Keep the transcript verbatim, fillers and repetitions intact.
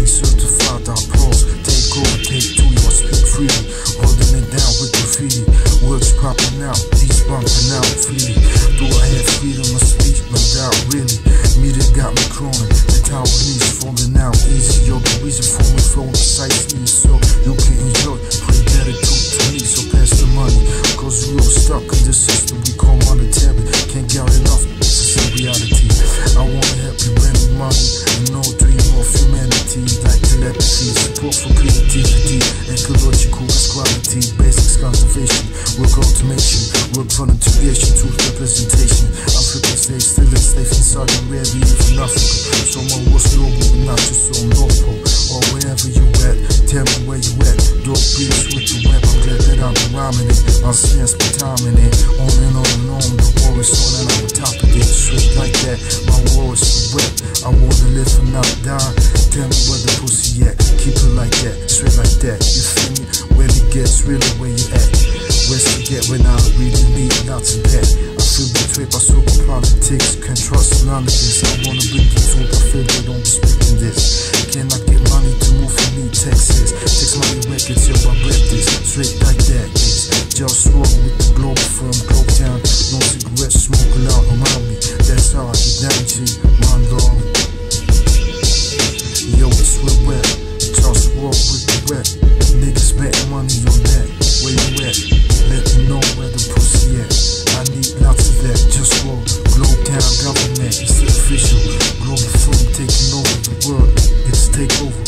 certified, I pause. Take over, take two, you speak freely. Holding it down with graffiti. Words popping out, beats bumping out freely. Do I have freedom of speech? No doubt, really. Media got me crawling. The Taiwanese falling out easy. You're the reason for me flowing precisely. So you can enjoy. Pray gratitude to me, so pass the money. Cause we're all stuck in the system we call monetary. Can't get enough, this is a reality. I wanna help you bring me money and no dream of humanity. Like telepathy, support for creativity, ecological equality, basics conservation, work automation, work volunteeration, truth representation. Africa stays still enslaved in Saudi Arabia, even Africa. So my war's global, not just on North Pole or wherever you at. Tell me where you at. Dope beats with the web. I'm glad that I'm rhyming it. My stance be timing it. On and on and on. The war is on and I'm on top of it. Straight like that. My war is for wet. I wanna live and not die. Tell me where the pussy at. Keep it like that. Straight like that. You feel me? When it gets really where you at. Where's to get when I really need lots of that. I feel betrayed by social politics. Can't trust none of this. I wanna bring the truth. I feel they don't respect this. Can I get money to move for me? Texas. Text money records, yo, I rep this. Straight like that, yes. Just roll with the globe from Globe Town. No cigarettes smoking out around me. That's how I get down, G. My lord. Yo, it's real wet. Just roll with the wet. Niggas betting money on that. Where you at? Let me know where the pussy at. I need lots of that. Just roll. Globe Town government, it's official. Global film taking over the world. It's takeover.